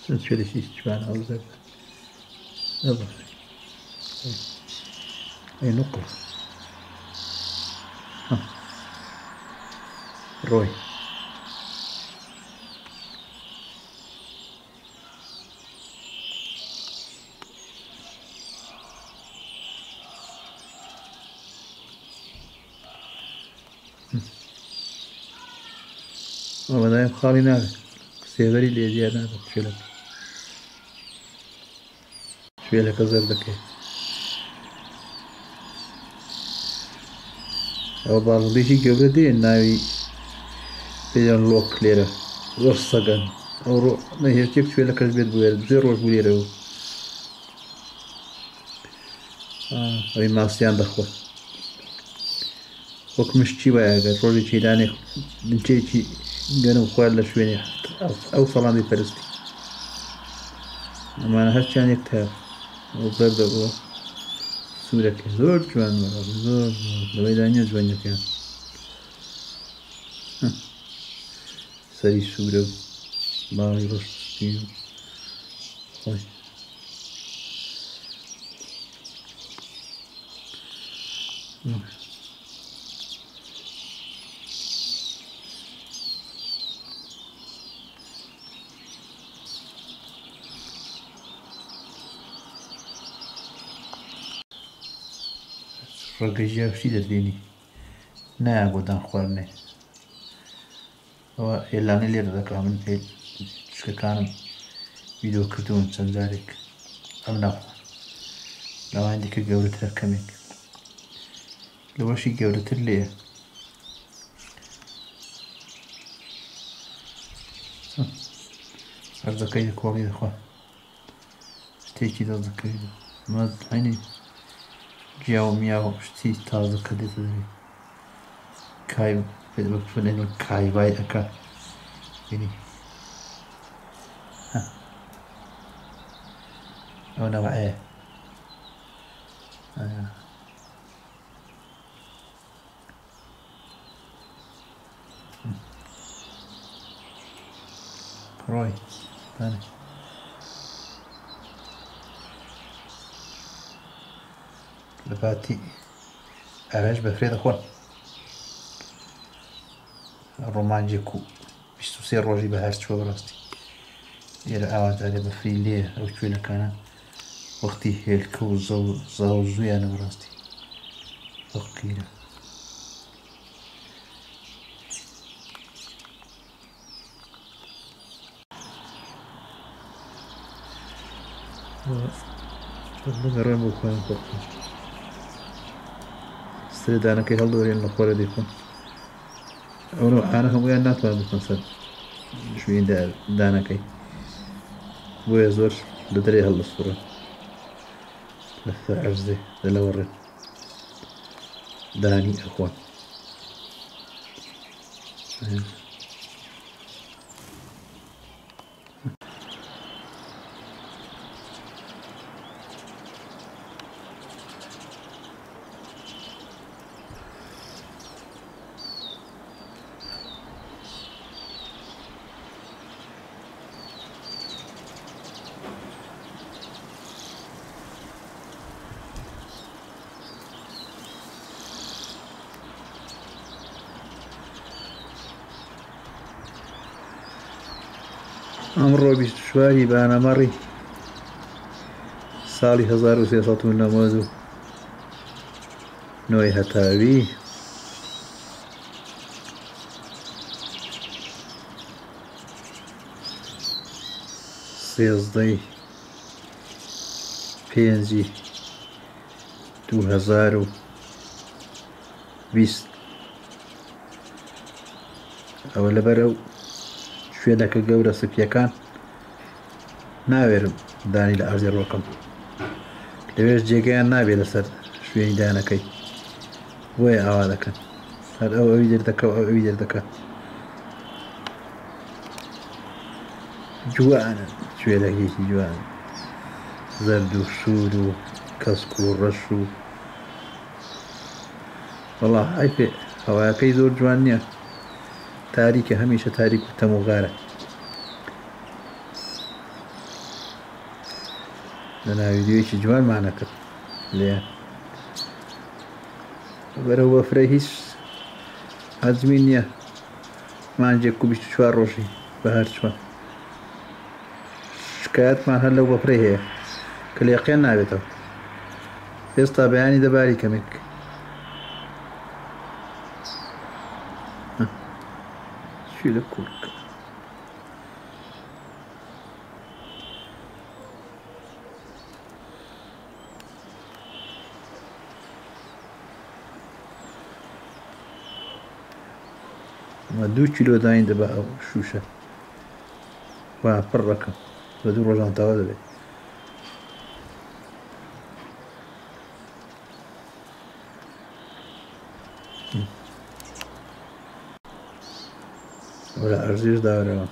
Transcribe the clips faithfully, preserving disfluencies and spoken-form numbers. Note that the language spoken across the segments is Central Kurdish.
سوێلێکی جوان هەڵزەر ئەوە ئەی نوقڵ ڕۆی ئەوەدایم خاڵی ناوێت سێوەری لێ دیار نابێت شوێلەکە شوێلەکە زەر دەکەیت ئەوە باڵندەیەکی گەورە دێن ناوی پێیان لۆک لێرە زۆر سەگەن ئەو ڕۆ نەهێشتێک شوێلەکەش بێت بوێت دوێ ڕۆژ بوو لێرەوە ئەوی ماسییان دەخۆت وەک مشتی وایەگەر ڕۆژێکی دانێ بنچێکی گەنم خوارد لە شوێنێ ئەو سەڵامی پەرستی ئەمانە هەرچیان یەک تا ئەو بەردەبووە سوورەکە زۆر جوان زۆر لەوەی دانیە جوانەکەیان سەری سوورە و باڵی ڕۆشتی و خۆی ڕەگەژیا شتی دەردێنی نایە بۆ دان خواردنێ ئەوە ئێلانەی لێرە دەکا من پێ شکەکانم ڤیدیۆ کردوون چەند جارێک ئەم ناخوار لەوان دیکە گەورەترە کەمێک لەوەشی گەورەتر لێیە هەرزەکەی لە کۆڵی دەخوا شتێکی دەست دەکەوێت ئەمە هەینی جیا و میا و شتی تازە کە دێتە دەوێت کای پێ کایوای ئەکا بینی ئەو نەوەعەیە ڕۆی لە پاتی ئەوێش بەفرێ دەخۆن ڕۆمانجێک و بیست و سێ ڕۆژی بەهار چووە بەڕاستی لێرە ئاوازارێ بەفری لێ ئەو کوێنەکانە وەختی هێلکە و زاو زوویانە بەڕاستی فەقیرە بگەڕێن بۆ خۆیان خۆ سرێ دانەکەی هەڵدۆرێن لە خۆرە دێکۆن ئەو نەوعانە هەموویان ناتوانن بکەن سەر شوێنی دانەکەی بۆیە زۆر لە دەرێ هەڵدەسوڕن لە عەرزێ لەوەڕێن دانی ئەخۆن ئەمڕۆ بیست و چواری بانەمەڕی ساڵی هەزار و سێسەد و نەوەد و نۆی هەتاوی سێزدەی پێنجی دوو هەزار و بیست ئەوە لەبەرە و شوێنەکە گەورە سپیەکان ناوێرم دانی لە ئەرزێ ڕۆکەم لەوێش جێگەیان نابێت لەسەر شوێنی دانەکەی بۆیە ئاوا دەکەن هەر ئەو ئەوی دەردەکە و ئەو ئەوی دەردەکە جوانە شوێنەکێکی جوان زەرد و سوور و کەسک و ڕەش و وەڵا ئای پێ هەوایەکەی زۆر جوان نییە تاریکە هەمیشە تاریک و تەموغارە لنا فيديویەکی جوانمان کرد لێ بەرەو بەفرە هیچ حەزمی نییە مانجێک و بیست و چوار ڕۆژی بە هەر چوە شکایەتمان هەر لەو بەفرەی هەیە کە لێقێن نابێتەوە ئێستا بەیانی دەباری کەمێک چی لە کوورکە مە دوو کیلۆ داین دەبا ئەو شوشە وا پڕ ڕەکەم بە دوو ڕۆژان تاوا دەبێت وەرە ئەرزیش داوەرەوە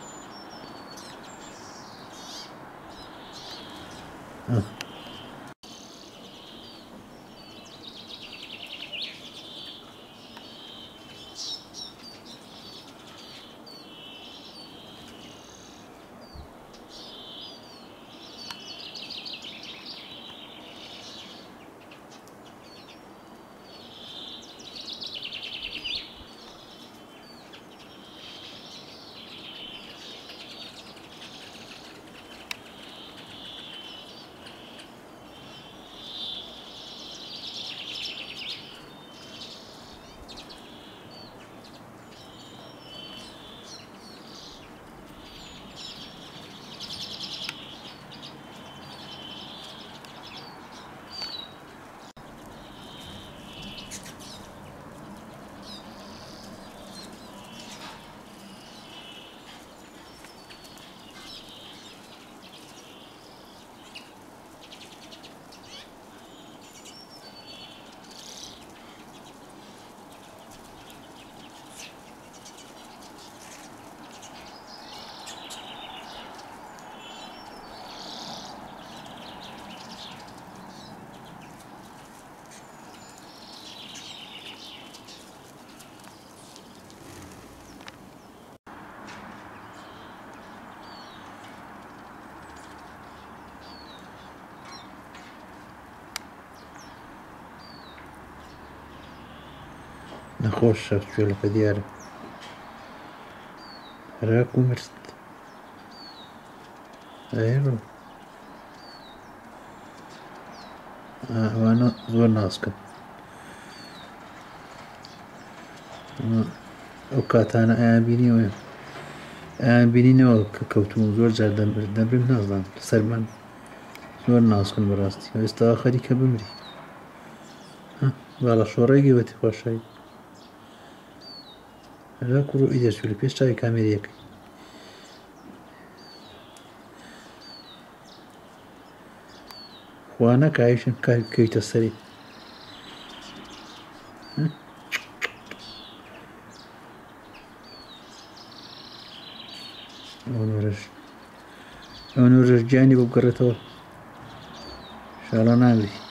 نەخۆش شەفتگوێڵەکە دیارە هەراک و مرست ئەێڕۆ ئەوانە زۆر ناسکن ئەو کاتانە ئەیان بینیەوە ئەیان بینینەوە کە کەوتوم زۆر جار دەمرن نازانم سەرمان زۆر ناسکن بەڕاستی ئێستا خەریکە بمری باڵە شۆڕێکی وەتی خۆشایی هەرا کوڕ ئیدە چوو لە پێش چاوی کامێرەکەی خوا نەکایشم کەویتە سەری ئەو نۆرەش ئەو نۆرەش گیانی بۆ بگەڕێتەوە شاڵە ناگری